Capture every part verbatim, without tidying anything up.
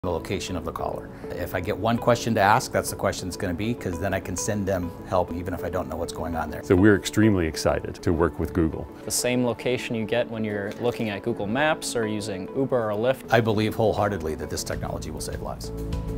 the location of the caller. If I get one question to ask, that's the question it's going to be, because then I can send them help even if I don't know what's going on there. So we're extremely excited to work with Google. The same location you get when you're looking at Google Maps or using Uber or Lyft. I believe wholeheartedly that this technology will save lives.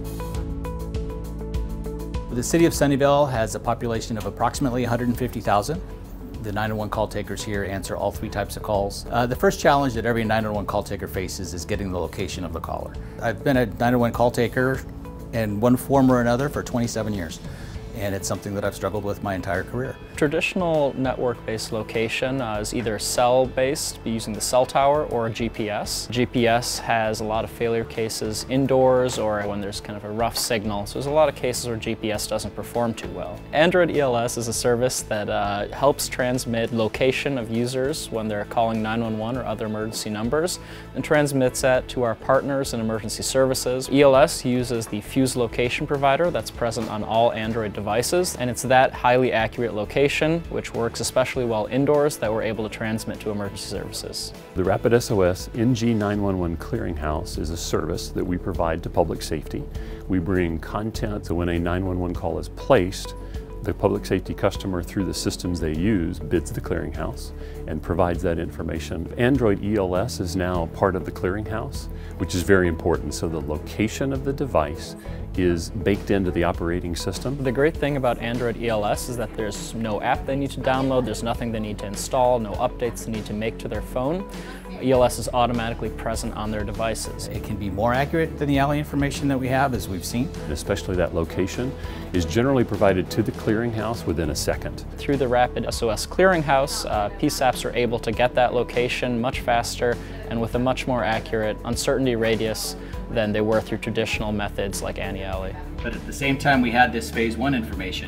The city of Sunnyvale has a population of approximately one hundred fifty thousand. The nine one one call takers here answer all three types of calls. Uh, the first challenge that every nine one one call taker faces is getting the location of the caller. I've been a nine one one call taker in one form or another for twenty-seven years. And it's something that I've struggled with my entire career. Traditional network-based location uh, is either cell-based, using the cell tower, or a G P S. G P S has a lot of failure cases indoors or when there's kind of a rough signal, so there's a lot of cases where G P S doesn't perform too well. Android E L S is a service that uh, helps transmit location of users when they're calling nine one one or other emergency numbers, and transmits that to our partners in emergency services. E L S uses the Fuse location provider that's present on all Android devices. devices, and it's that highly accurate location, which works especially well indoors, that we're able to transmit to emergency services. The RapidSOS N G nine one one Clearinghouse is a service that we provide to public safety. We bring content, so when a nine one one call is placed, the public safety customer, through the systems they use, bids the clearinghouse and provides that information. Android E L S is now part of the clearinghouse, which is very important. So the location of the device is baked into the operating system. The great thing about Android E L S is that there's no app they need to download, there's nothing they need to install, no updates they need to make to their phone. E L S is automatically present on their devices. It can be more accurate than the alley information that we have, as we've seen. Especially that location is generally provided to the clearinghouse within a second. Through the RapidSOS Clearinghouse, uh, P SAPs are able to get that location much faster and with a much more accurate uncertainty radius than they were through traditional methods like Annie-Alley. But at the same time we had this phase one information,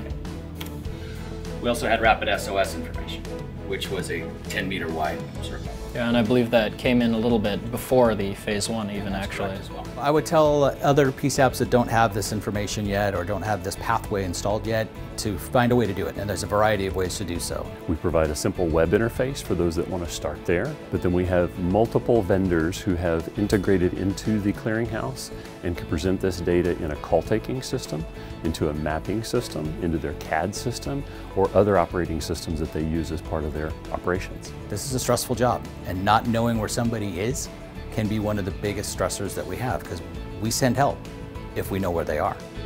we also had RapidSOS information, which was a ten meter wide circle. Yeah, and I believe that came in a little bit before the phase one even, That's actually. As well. I would tell other P SAPs that don't have this information yet or don't have this pathway installed yet to find a way to do it, and there's a variety of ways to do so. We provide a simple web interface for those that want to start there, but then we have multiple vendors who have integrated into the clearinghouse and can present this data in a call-taking system, into a mapping system, into their C A D system, or other operating systems that they use as part of their operations. This is a stressful job, and not knowing where somebody is can be one of the biggest stressors that we have, because we send help if we know where they are.